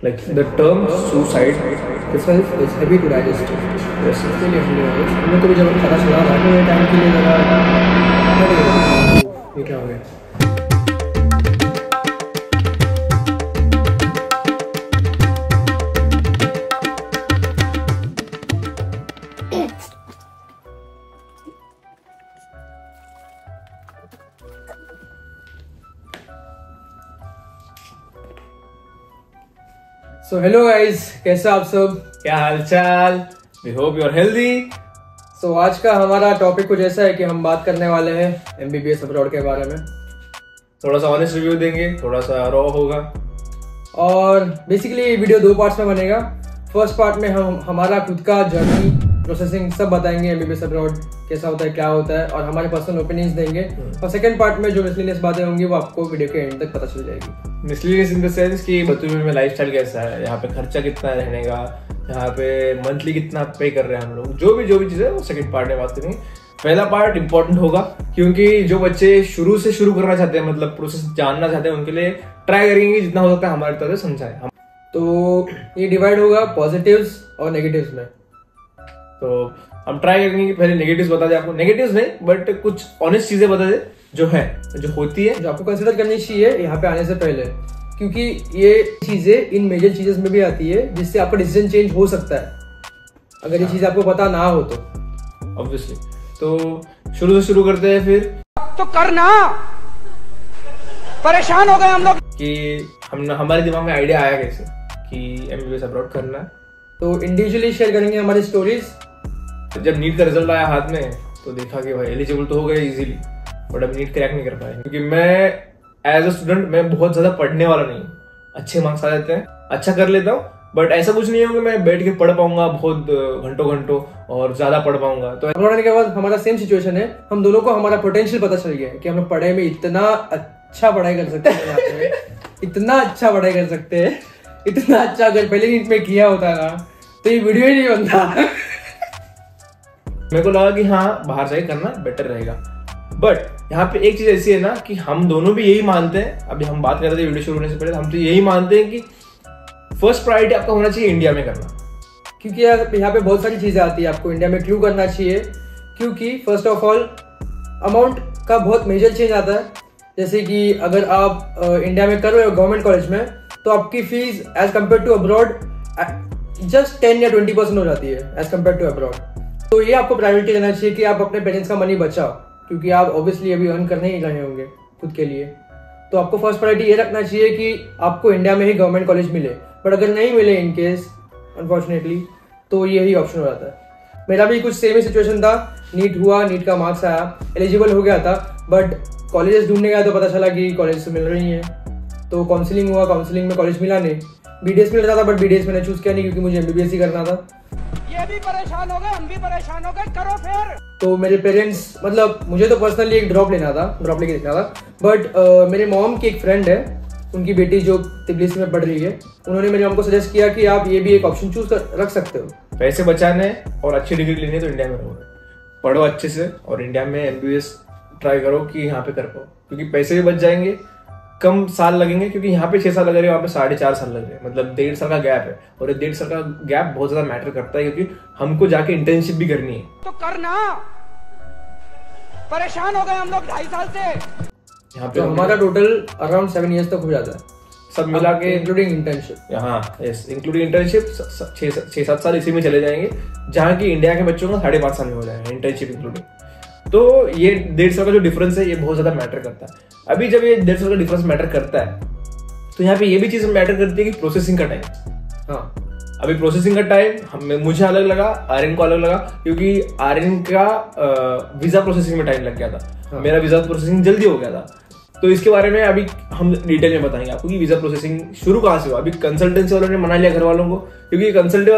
like the term suicide this one is heavy to digest. Yes, इसलिए हम लोग को भी जब पता चला था तो ये टाइम के लिए ज़रा ये क्या हो गया। So hello guys, कैसे आप सब, क्या हालचाल? We hope you are healthy. So आज का हमारा टॉपिक कुछ ऐसा है कि हम बात करने वाले हैं MBBS अब्रॉड के बारे में। थोड़ा सा ऑनेस्ट रिव्यू देंगे, थोड़ा सा रॉ होगा और बेसिकली वीडियो 2 पार्ट्स में बनेगा। फर्स्ट पार्ट में हम हमारा खुद का जर्नी, प्रोसेसिंग सब बताएंगे, MBBS अब्रॉड कैसा होता है, क्या होता है और हमारे पर्सनल ओपिनियंस देंगे। और सेकंड पार्ट में जो मिसलिनियस बातें होंगी वो आपको वीडियो के एंड तक पता चल जाएगी। मिसलिनियस इन द सेंस कि बतूबी में लाइफस्टाइल कैसा है, यहाँ पे खर्चा कितना है रहने का, यहाँ पे मंथली कितना पे कर रहे हैं हम लोग, जो भी चीज़ है वो सेकंड पार्ट में बात करेंगे। पहला पार्ट इंपॉर्टेंट होगा क्योंकि जो बच्चे शुरू से शुरू करना चाहते हैं, मतलब प्रोसेस जानना चाहते हैं, उनके लिए ट्राई करेंगे जितना हो सकता है हमारी तरफ से समझाएं हम। तो ये डिवाइड होगा पॉजिटिव्स और नेगेटिव्स में। तो हम ट्राई करेंगे कि पहले नेगेटिव्स बता दें आपको, नेगेटिव्स नहीं बट कुछ ऑनेस्ट चीजें बता दें जो है, जो होती है, जो आपको कंसिडर करनी चाहिए यहाँ पे आने से पहले, क्योंकि ये चीजें इन मेजर चीजेस में भी आती है जिससे आपका डिसीजन चेंज हो सकता है अगर ये चीज आपको पता ना हो तो। ऑब्वियसली तो शुरू से शुरू करते हैं फिर तो करना, परेशान हो गए हम लोग कि हमारे दिमाग में आइडिया आया कैसे कि MBBS अब्रॉड करना है। तो इंडिविजुअली शेयर करेंगे हमारी स्टोरीज। जब नीट का रिजल्ट आया हाथ में तो देखा कि भाई एलिजिबल तो हो गए इजीली, बट अब नीट क्रैक नहीं कर पाए क्योंकि मैं एज अ स्टूडेंट मैं बहुत ज्यादा पढ़ने वाला नहीं हूँ। अच्छे मार्क्स आ जाते हैं, अच्छा कर लेता हूँ, बट ऐसा कुछ नहीं है कि मैं बैठ के पढ़ पाऊंगा बहुत घंटों और ज्यादा पढ़ पाऊंगा। तो पढ़ने के बाद हमारा सेम सिचुएशन है, हम दोनों को हमारा पोटेंशियल पता चल गया है कि हम लोग पढ़ाई में इतना अच्छा पढ़ाई कर सकते हैं इतना अच्छा पढ़ाई कर सकते हैं, इतना अच्छा अगर पहले नीट में किया होता ना तो ये वीडियो ही नहीं बनता। मेरे को लगा कि हाँ बाहर जाके करना बेटर रहेगा, बट यहाँ पे एक चीज ऐसी है ना कि हम दोनों भी यही मानते हैं, अभी हम बात कर रहे थे वीडियो शुरू होने से पहले, हम तो यही मानते हैं कि फर्स्ट प्रायोरिटी आपका होना चाहिए इंडिया में करना। क्योंकि यार यहाँ पे बहुत सारी चीजें आती है, आपको इंडिया में क्यों करना चाहिए, क्योंकि फर्स्ट ऑफ ऑल अमाउंट का बहुत मेजर चेंज आता है। जैसे कि अगर आप इंडिया में कर रहे हो गवर्नमेंट कॉलेज में तो आपकी fees as compare to abroad just 10 या 20% हो जाती है एज कम्पेयर टू अब्रॉड। तो ये आपको प्रायोरिटी देना चाहिए कि आप अपने पेरेंट्स का मनी बचाओ, क्योंकि आप ऑब्वियसली अभी अर्न करने ही रहे होंगे खुद के लिए। तो आपको फर्स्ट प्रायोरिटी ये रखना चाहिए कि आपको इंडिया में ही गवर्नमेंट कॉलेज मिले, बट अगर नहीं मिले इन केस अनफॉर्चुनेटली तो यही ऑप्शन हो जाता है। मेरा भी कुछ सेम ही सिचुएशन था, नीट हुआ, नीट का मार्क्स आया, एलिजिबल हो गया था, बट कॉलेजेस ढूंढने गया तो पता चला कि कॉलेज से मिल रही है। तो काउंसलिंग हुआ, काउंसलिंग में कॉलेज मिला नहीं, BDS मिल रहा था बट BDS मैंने चूज किया नहीं क्योंकि मुझे MBBS ही करना था। ये भी परेशान हो गए, हम भी परेशान हो गए, करो फिर। तो मेरे पेरेंट्स, मतलब मुझे तो पर्सनली एक ड्रॉप लेके देखना था, बट मेरे मॉम की एक फ्रेंड है, उनकी बेटी जो तिबलिसी में पढ़ रही है, उन्होंने मेरे मॉम को सजेस्ट किया कि आप ये भी एक ऑप्शन चूज रख सकते हो। पैसे बचाने और अच्छी डिग्री लेनी तो इंडिया में रहो, पढ़ो अच्छे से और इंडिया में MBBS ट्राई करो कि यहाँ पे कर पाओ, क्योंकि पैसे भी बच जाएंगे, कम साल लगेंगे, क्योंकि यहाँ पे 6 साल लग रहे हैं, वहाँ पे 4.5 साल लग रहे हैं, मतलब 1.5 साल का गैप है। और ये 1.5 साल का गैप बहुत ज्यादा मैटर करता है क्योंकि हमको जाके इंटर्नशिप भी करनी है। तो करना, परेशान हो गए हम लोग 2.5 साल से। यहाँ पे तो हमारा टोटल अराउंड 7 years तक हो जाता है सब मिला के, इंक्लूडिंग इंटर्नशिप। हाँ यस, इंक्लूडिंग इंटर्नशिप 6-7 साल इसी में चले जाएंगे, जहाँ की इंडिया के बच्चों का 5.5 साल में हो जाएगा इंटर्नशिप इंक्लूडिंग। तो ये 1.5 साल का जो डिफरेंस है ये बहुत ज्यादा मैटर करता है। अभी जब ये 1.5 साल का डिफरेंस मैटर करता है तो यहाँ पे ये भी चीज मैटर करती है कि प्रोसेसिंग का टाइम। हाँ, अभी प्रोसेसिंग का टाइम मुझे अलग लगा, आर्यन को अलग लगा, क्योंकि आर्यन का वीजा प्रोसेसिंग में टाइम लग गया था। हाँ। मेरा वीजा प्रोसेसिंग जल्दी हो गया था। तो इसके बारे में अभी हम डिटेल में बताएंगे आपको कि वीजा प्रोसेसिंग शुरू कहाँ से हुआ। अभी कंसल्टेंसी वालों ने मना लिया घर वालों को, क्योंकि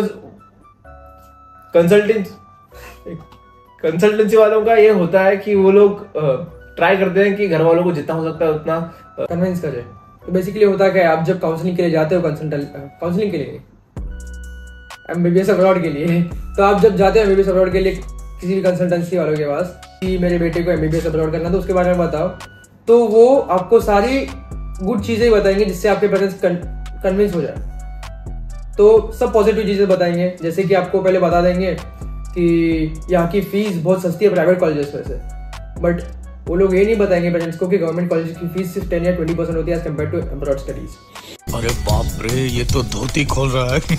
कंसल्टेंसी वालों का ये होता है कि वो लोग ट्राई करते हैं कि घर वालों को जितना हो सकता है उतना कन्विंस करें। तो बेसिकली होता क्या है, आप जब काउंसलिंग के लिए जाते हो, काउंसलिंग के लिए MBBS अब्रॉड के लिए, तो आप जब जाते हो MBBS अब्रॉड के लिए किसी भी कंसल्टेंसी वालों के पास कि मेरे बेटे को MBBS अब्रॉड करना, तो उसके बारे में बताओ, तो वो आपको सारी गुड चीजें बताएंगे जिससे आपके पेरेंट्स कन्विंस हो जाए। तो सब पॉजिटिव चीजें बताएंगे, जैसे कि आपको पहले बता देंगे कि यहाँ की फीस बहुत सस्ती है प्राइवेट कॉलेजेस में से, बट वो लोग ये नहीं बताएंगे पेरेंट्स को कि गवर्नमेंट कॉलेज की फीस सिर्फ 10 या 20% होती है as compare to abroad studies. अरे बाप रे, ये तो धोती खोल रहा है।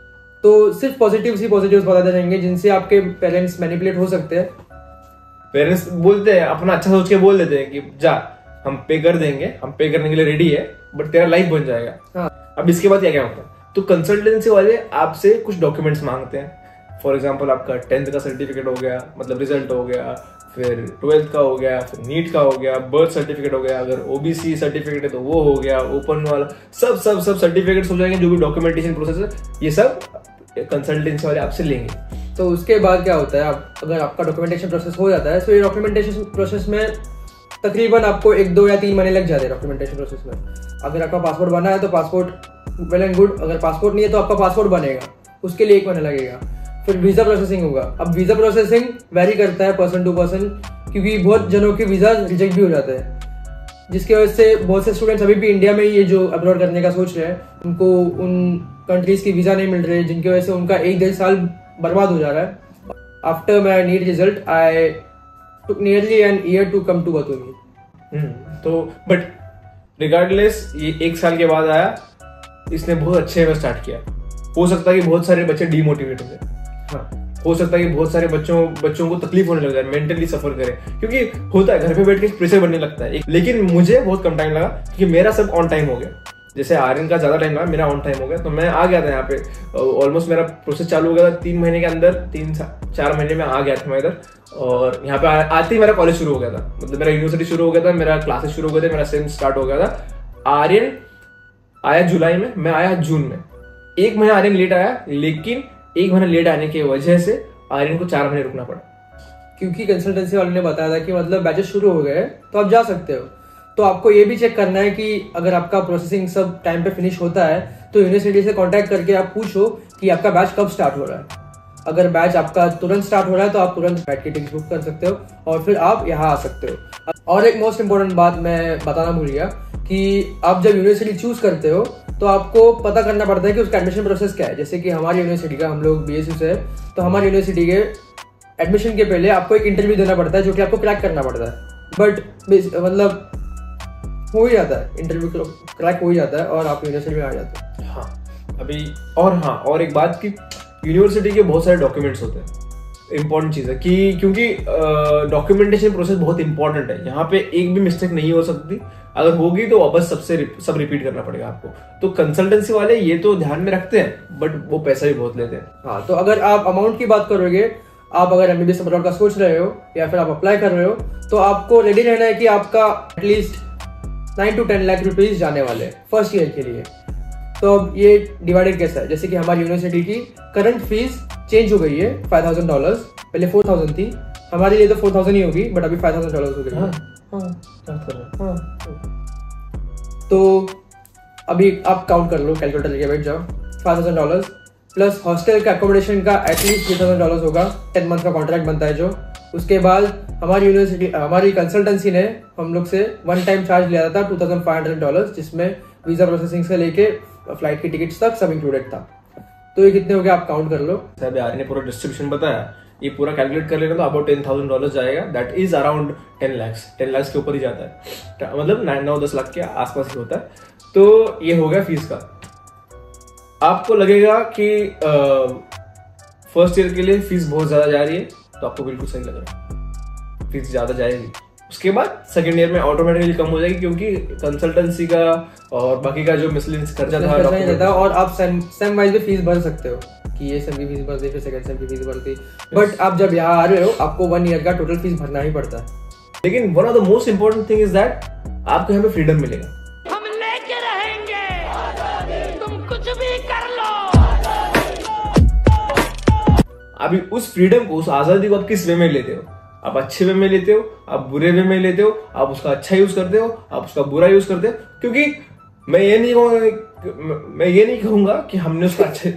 तो सिर्फ पॉजिटिव बताते रहेंगे जिनसे आपके पेरेंट्स मैनिपुलेट हो सकते हैं। पेरेंट्स बोलते हैं, अपना अच्छा सोच के बोल देते हैं कि जा हम पे कर देंगे, हम पे करने के लिए रेडी है, बट तेरा लाइफ बन जाएगा। हाँ। अब इसके बाद क्या होता है, तो कंसल्टेंसी वाले आपसे कुछ डॉक्यूमेंट्स मांगते हैं। फॉर एग्जांपल आपका 10th का सर्टिफिकेट हो गया, मतलब रिजल्ट हो गया, फिर 12th का हो गया, फिर नीट का हो गया, बर्थ सर्टिफिकेट हो गया, अगर ओबीसी सर्टिफिकेट है तो वो हो गया, ओपन वाला सब सब सब सर्टिफिकेट्स हो जाएंगे, जो भी डॉक्यूमेंटेशन प्रोसेस है ये सब कंसल्टेंसी वाले आपसे लेंगे। तो उसके बाद क्या होता है, अगर आपका डॉक्यूमेंटेशन प्रोसेस हो जाता है, तो ये डॉक्यूमेंटेशन प्रोसेस में तकरीबन आपको 1, 2 या 3 महीने लग जाते हैं डॉक्यूमेंटेशन प्रोसेस में। अगर आपका पासपोर्ट बना है तो पासपोर्ट वेल एंड गुड, अगर पासपोर्ट नहीं है तो आपका पासपोर्ट बनेगा, उसके लिए 1 महीना लगेगा। फिर वीजा प्रोसेसिंग होगा। अब वीजा प्रोसेसिंग वेरी करता है पर्सन टू पर्सन, क्योंकि बहुत जनों के वीजा रिजेक्ट भी हो जाते हैं, जिसकी वजह से बहुत से स्टूडेंट्स अभी भी इंडिया में ये जो अब्रॉड करने का सोच रहे हैं, उनको उन कंट्रीज की वीजा नहीं मिल रही है, जिनकी वजह से उनका 1-1.5 साल बर्बाद हो जा रहा है। After my NEET result I took nearly an year to come to Batumi. तो बट रिगार्डलेस ये 1 साल के बाद आया, इसने बहुत अच्छे में स्टार्ट किया। हो सकता है कि बहुत सारे बच्चे डीमोटिवेट हो जाए, हाँ, हो सकता है कि बहुत सारे बच्चों को तकलीफ होने लग जाए, मेंटली सफर करें, क्योंकि होता है घर पे बैठ के प्रेशर बनने लगता है। लेकिन मुझे बहुत कम टाइम लगा क्योंकि मेरा सब ऑन टाइम हो गया। जैसे आर्यन का ज्यादा टाइम लगा, मेरा ऑन टाइम हो गया, तो मैं आ गया था यहाँ पे। ऑलमोस्ट मेरा प्रोसेस चालू हो गया था 3 महीने के अंदर, 3-4 महीने में आ गया था मैं इधर। और यहाँ पे आते ही मेरा कॉलेज शुरू हो गया था, मतलब मेरा यूनिवर्सिटी शुरू हो गया था, मेरा क्लासेस शुरू हो गए थे, मेरा सेम स्टार्ट हो गया था। आर्यन आया जुलाई में, मैं आया जून में। 1 महीना आर्यन लेट आया, लेकिन 1 महीना लेट आने की वजह से आर्यन को 4 महीने रुकना पड़ा, क्योंकि कंसल्टेंसी वाले ने बताया था कि मतलब बैचेस शुरू हो गए तो आप जा सकते हो। तो आपको ये भी चेक करना है कि अगर आपका प्रोसेसिंग सब टाइम पे फिनिश होता है तो यूनिवर्सिटी से कांटेक्ट करके आप पूछो कि आपका बैच कब स्टार्ट हो रहा है। अगर बैच आपका तुरंत स्टार्ट हो रहा है तो आप तुरंत बैच की टिकट बुक कर सकते हो और फिर आप यहाँ आ सकते हो। और एक मोस्ट इंपॉर्टेंट बात मैं बताना भूल गया कि आप जब यूनिवर्सिटी चूज करते हो तो आपको पता करना पड़ता है कि उसका एडमिशन प्रोसेस क्या है। जैसे कि हमारी यूनिवर्सिटी का, हम लोग BSU से है, तो हमारी यूनिवर्सिटी के एडमिशन के पहले आपको एक इंटरव्यू देना पड़ता है जो कि आपको क्रैक करना पड़ता है। बट मतलब हो ही जाता है, इंटरव्यू क्रैक हो ही जाता है और आप यूनिवर्सिटी में आ जाते हैं। हाँ अभी और एक बात कि यूनिवर्सिटी के बहुत सारे डॉक्यूमेंट्स होते हैं। इंपॉर्टेंट चीज है कि क्योंकि डॉक्यूमेंटेशन प्रोसेस बहुत इंपॉर्टेंट है, यहाँ पे एक भी मिस्टेक नहीं हो सकती, अगर होगी तो वापस सब रिपीट करना पड़ेगा आपको। तो कंसल्टेंसी वाले ये तो ध्यान में रखते हैं, बट वो पैसा भी बहुत लेते हैं। हाँ, तो अगर आप अमाउंट की बात करोगे, आप अगर MBBS अब्रॉड का सोच रहे हो या फिर आप अप्लाई कर रहे हो, तो आपको रेडी रहना है कि आपका एटलीस्ट 9 to 10 लाख रुपीज जाने वाले फर्स्ट ईयर के लिए। तो अब ये डिवाइडेड कैसा है, जैसे कि हमारी यूनिवर्सिटी की करंट फीस चेंज हो गई है $5,000, पहले 4,000 थी, हमारे लिए तो 4,000 ही होगी, बट अभी $5,000 हो गई है। तो अभी आप काउंट कर लो, कैलकुलेटर लेके बैठ जाओ। $5,000 प्लस हॉस्टल का अकोमोडेशन का एटलीस्ट $3,000 होगा, 10 मंथ का कॉन्ट्रैक्ट बनता है जो। उसके बाद हमारी यूनिवर्सिटी, हमारी कंसल्टेंसी ने हम लोग से वन टाइम चार्ज लिया था $2,500, जिसमें वीजा प्रोसेसिंग से लेके फ्लाइट की टिकट्स तक सब इंक्लूडेड था। तो ये कितने हो गए आप काउंट कर लो। सर आर्यन ने पूरा डिस्ट्रीब्यूशन बताया, ये पूरा कैलकुलेट कर लेना तो अबाउट $10,000 जाएगा। दैट इज अराउंड 10 लाख के ऊपर ही जाता है, मतलब 9-10 लाख के आसपास ही होता है। तो ये हो गया फीस का। आपको लगेगा कि फर्स्ट ईयर के लिए फीस बहुत ज्यादा जा रही है, तो आपको बिल्कुल सही लग रहा है, फीस ज्यादा जाएगी। उसके बाद सेकेंड ईयर में ऑटोमेटिकली कम हो जाएगी, क्योंकि कंसल्टेंसी का और बाकी का जो मिसलेनियस खर्चा था, और आप सेम वाइज भी फीस भर सकते हो कि ये सेम की फीस भर दी, फिर सेकंड सेम की फीस भर दी। बट आप जब यहाँ आ रहे हो, आपको 1 ईयर का टोटल फीस भरना ही पड़ता है। लेकिन one of the most important thing is that आपको यहाँ पे फ्रीडम मिलेगा। हम लेके रहेंगे, तुम कुछ भी कर लो। अभी उस फ्रीडम को, उस आजादी को आप किस वे में लेते हो? आप अच्छे वे में लेते हो, आप बुरे वे में लेते हो, आप उसका अच्छा यूज करते हो, आप उसका बुरा यूज करते हो। क्योंकि मैं ये नहीं कहूंगा कि हमने उसका अच्छा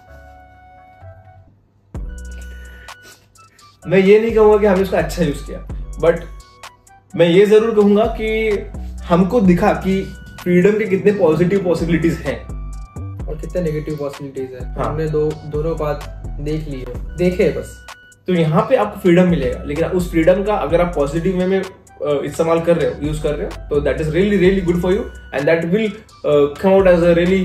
मैं ये नहीं कहूंगा कि हमने उसका अच्छा यूज किया, बट मैं ये जरूर कहूंगा कि हमको दिखा कि फ्रीडम के कितने पॉजिटिव पॉसिबिलिटीज हैं और कितने कितने नेगेटिव पॉसिबिलिटीज है। हाँ। हमने दोनों बात देख ली है, देखे बस। तो यहाँ पे आपको फ्रीडम मिलेगा, लेकिन उस फ्रीडम का अगर आप पॉजिटिव वे में इस्तेमाल कर रहे हो, यूज कर रहे हो, तो that is really really good for you and that will come out as a really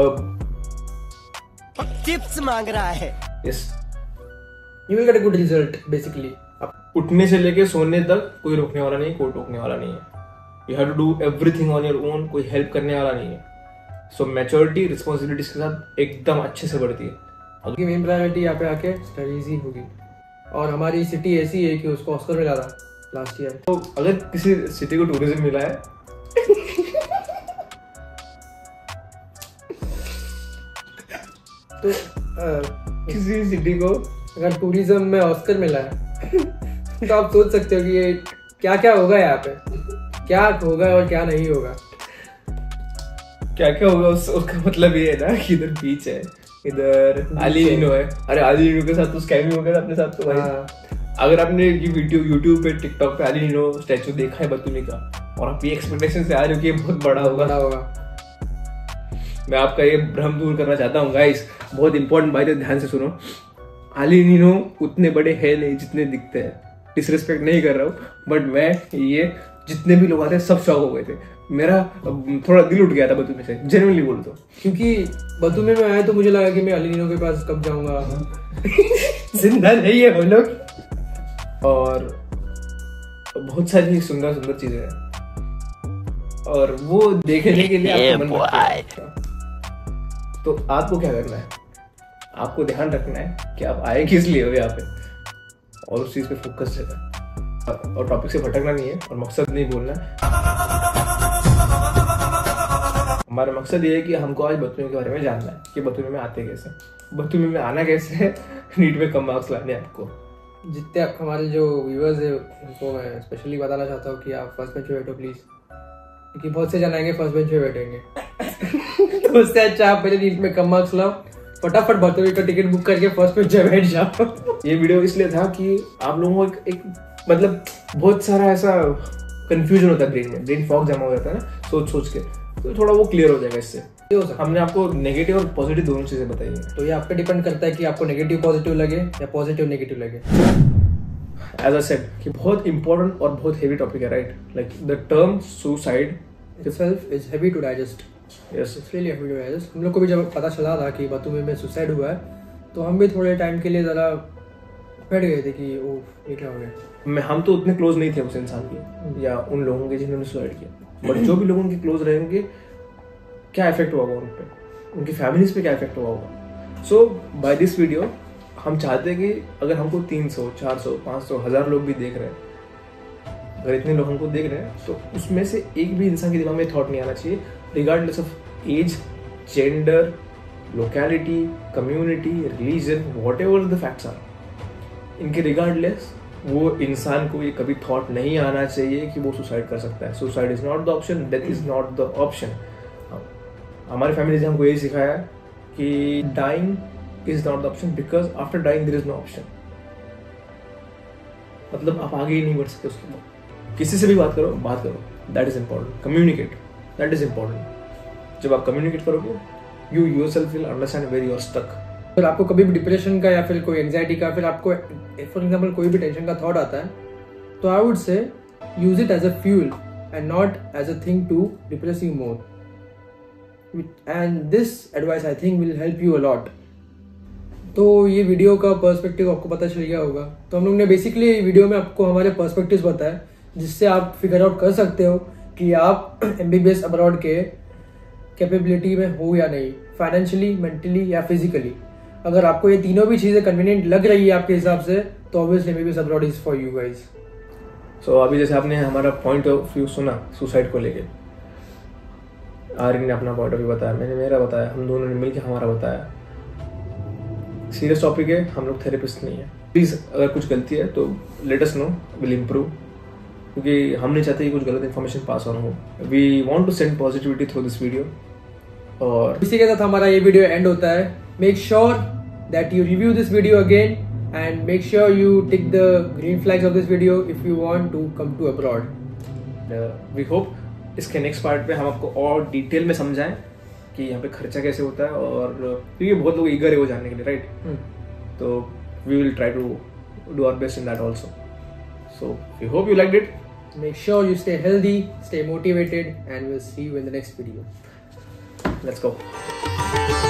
tips मांग रहा है। Yes, you will get a good result basically. उठने से लेके सोने तक कोई रोकने वाला नहीं, कोई टोकने वाला नहीं है। You have to do everything on your own, कोई हेल्प करने वाला नहीं है। सो मैच्योरिटी रिस्पॉन्सिबिलिटीज के साथ एकदम अच्छे से बढ़ती है। अगर मेन प्रायोरिटी यहाँ पे आके स्टडीज ही होगी, और हमारी सिटी ऐसी है कि उसको ऑस्कर मिला था लास्ट ईयर। तो अगर किसी सिटी को टूरिज्म मिला है तो किसी सिटी को अगर टूरिज्म में ऑस्कर मिला है तो आप सोच सकते हो कि ये क्या क्या होगा यहाँ पे, क्या होगा और क्या नहीं होगा। क्या क्या होगा उसका मतलब ये है ना कि इधर बीच है, इधर आलीनो है। अरे आलीनो के साथ तो स्कैम ही हो गया अपने साथ तो भाई। अगर आपने ये वीडियो यूट्यूब पे टिकटॉक पे आलीनो स्टैचू देखा है बतूनी का, और आप ये एक्सपेक्टेशन से आ रहे हो कि ये बहुत बड़ा होगा, मैं आपका ये भ्रम दूर करना चाहता हूँ गाइस। बहुत इंपॉर्टेंट बात है, ध्यान से सुनो। आलीनो उतने बड़े है नहीं जितने दिखते हैं। डिसरिस्पेक्ट नहीं कर रहा हूँ, बट मैं ये जितने भी लोग आते हैं सब शॉक हो गए थे। मेरा थोड़ा दिल उठ गया था बतूमी से, जेन्युइनली बोलता हूँ। क्योंकि बतूमी में आया तो मुझे लगा कि मैं आलीनो के पास कब जाऊंगा। जिंदा नहीं है वो लोग, और बहुत सारी सुंदर सुंदर चीजें हैं, और वो देखने के लिए आपको मन करता है। तो आपको क्या करना है, आपको ध्यान रखना है कि आप आए किस लिए हो यहाँ पे, और उस चीज पे फोकस रहना है, और टॉपिक से भटकना नहीं है, और मकसद नहीं बोलना है। हमारा मकसद ये है कि हमको आज बतूमी के बारे में जानना है कि बतूमी में आते कैसे, बतूमी में आना कैसे है, नीट में कम मार्क्स लाने आपको। जितने हमारे जो व्यूअर्स है उनको मैं स्पेशली बताना चाहता हूँ कि आप फर्स्ट बेंच पे बैठो प्लीज, क्योंकि बहुत से जन आएंगे फर्स्ट बेंच पे बैठेंगे। तो उससे अच्छा आप पहले नीट में कम मार्क्स लाओ, फटाफट बतूमी का टिकट बुक करके फर्स्ट बेंच पे बैठ जाओ। ये वीडियो इसलिए था कि आप लोगों को एक मतलब बहुत सारा ऐसा कंफ्यूजन होता है ब्रेन में, ब्रेन फॉग जमा हो जाता है ना सोच सोच के, तो थोड़ा वो क्लियर हो जाएगा इससे। हमने आपको नेगेटिव और पॉजिटिव दोनों चीजें बताई हैं। तो ये आप पे डिपेंड करता है कि आपको नेगेटिव पॉजिटिव लगे या पॉजिटिव नेगेटिव लगे। एज आई सेड कि बहुत इंपॉर्टेंट और बहुत हेवी टॉपिक है, right? Like the term suicide itself is heavy to digest. Yes. It's really heavy to digest. हम लोग को भी जब पता चला था कि बतूमी में सुसाइड हुआ है, तो हम भी थोड़े टाइम के लिए जरा बैठ गए थे कि ओह ये क्या हो गया। हम तो उतने क्लोज नहीं थे उस इंसान के या उन लोगों के जिन्होंने सुसाइड किया, बट जो भी लोग उनके क्लोज रहेंगे, क्या इफेक्ट हुआ होगा उन पे, उनकी फैमिलीज पे क्या इफेक्ट हुआ होगा। सो बाय दिस वीडियो हम चाहते हैं कि अगर हमको 300, 400, 500, 1000 लोग भी देख रहे हैं, अगर इतने लोग हमको देख रहे हैं, तो उसमें से एक भी इंसान के दिमाग में थॉट नहीं आना चाहिए, regardless of age, gender, locality, community, religion, whatever the facts are, इनके रिगार्डलेस वो इंसान को ये कभी थॉट नहीं आना चाहिए कि वो सुसाइड कर सकता है। Suicide is not the option, death is not the option. हमारी फैमिली ने हमको यही सिखाया कि dying is not the option, because after dying there is no option. मतलब आप आगे ही नहीं बढ़ सकते उसके बाद। किसी से भी बात करो, that is important. Communicate, that is important. जब आप कम्युनिकेट करोगे, you yourself will understand where you are stuck. अगर आपको कभी भी डिप्रेशन का या फिर कोई एंजाइटी का, फिर आपको फॉर एग्जांपल कोई भी टेंशन का थॉट आता है, तो I would say use it as a fuel and not as a thing to depress you more. And this advice I think will help you a lot. तो ये video का perspective आपको पता चल गया होगा। तो हम लोग ने बेसिकली वीडियो में आपको हमारे पर्सपेक्टिव्स बताए, जिससे आप फिगर आउट कर सकते हो कि आप MBBS अब्रॉड के कैपेबिलिटी में हो या नहीं, फाइनेंशियली, मेंटली या फिजिकली। अगर आपको ये तीनों भी चीजें कन्वीनियंट लग रही है आपके हिसाब से, तो obviously MBBS abroad is for you guys. So अभी जैसे आपने हमारा पॉइंट ऑफ व्यू सुना सुसाइड को लेके, आर्यन ने अपना पॉइंट ऑफ व्यू बताया, मैंने मेरा बताया, हम दोनों ने मिलकर हमारा बताया। सीरियस टॉपिक है, हम लोग थेरेपिस्ट नहीं है। प्लीज अगर कुछ गलती है तो let us know, will improve, क्योंकि हम नहीं चाहते कि कुछ गलत इन्फॉर्मेशन पास ऑन हो। We want to send positivity through this video. और इसी के साथ हमारा ये वीडियो एंड होता है। Make sure that you review this video again and make sure you tick the green flags of this video if you want to come to abroad. We hope इसके next part पे हम आपको और detail में समझाएं कि यहाँ पे खर्चा कैसे होता है, और क्योंकि बहुत लोग ईगर है वो जानने के लिए, राइट? तो we will try to do our best in that also. So we hope you liked it. Make sure you stay healthy, stay motivated, and we'll see you in the next video. Let's go.